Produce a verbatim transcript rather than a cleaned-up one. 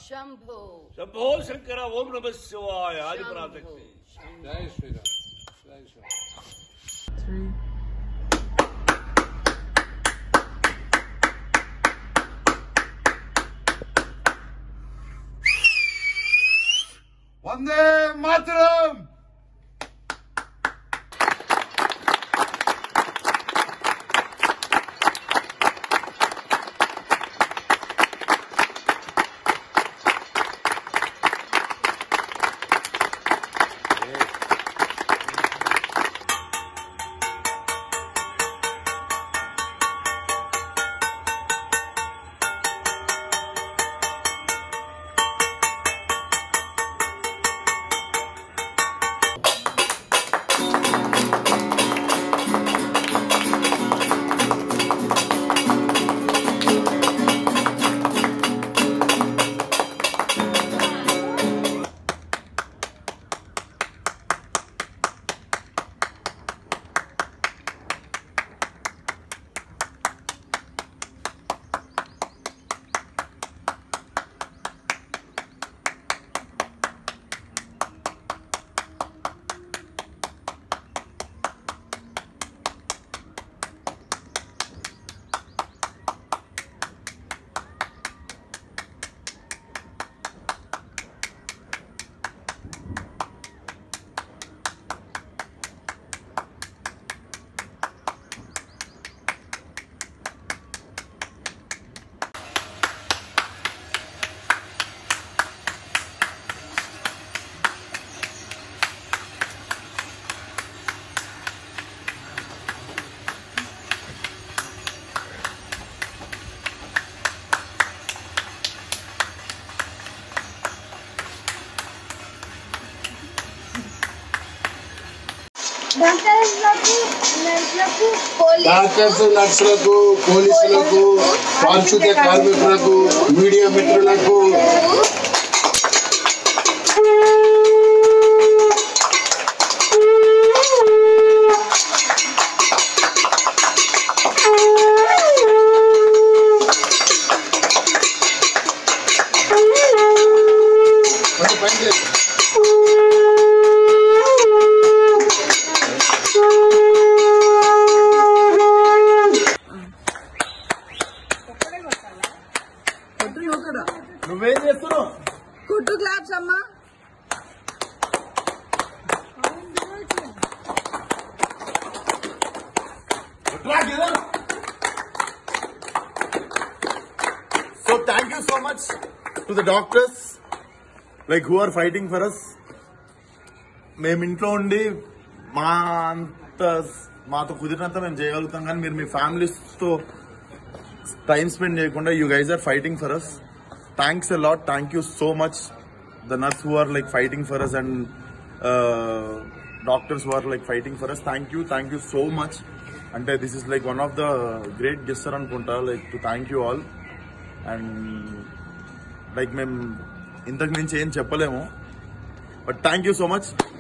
శంభో శంభో శంకర ఓం నమ శివాయ ఆది పరాశక్తి జై శ్రీరామ్ జై శ్రీరామ్. వందే మాతరం. డాక్టర్స్ నర్సులకు పోలీసులకు పారిశుద్ధ్య కార్మికులకు మీడియా మిత్రులకు నువ్వేం చేస్తున్నావు? కుట్టు క్లాప్స్ అమ్మా. So thank you so much to the doctors like who are fighting for us. మేము ఇంట్లో ఉండి మా అంత మాతో కుదిరినంత మేము చేయగలుగుతాం, కానీ మీరు మీ ఫ్యామిలీస్ తో టైం స్పెండ్ చేయకుండా you guys are fighting for us. Thanks a lot. Thank you so much. The nurse who are like fighting for us and uh, doctors who are like fighting for us. Thank you. Thank you so much. And uh, this is like one of the great gesture anukunta, like to thank you all. And like mem intak nunchi em cheppalemo, but thank you so much.